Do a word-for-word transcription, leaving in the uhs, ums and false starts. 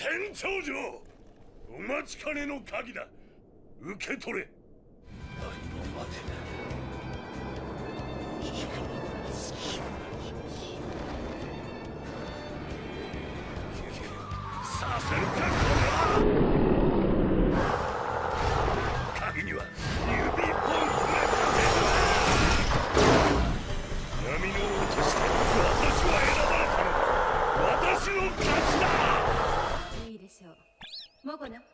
天長城、お待ちかねの鍵だ。受け取れ。何も待てない。させるかこれは。鍵には指一本触れさせる。闇の王として私は選ばれたのだ。私の勝ちだ。 いいでしょう。モゴナ。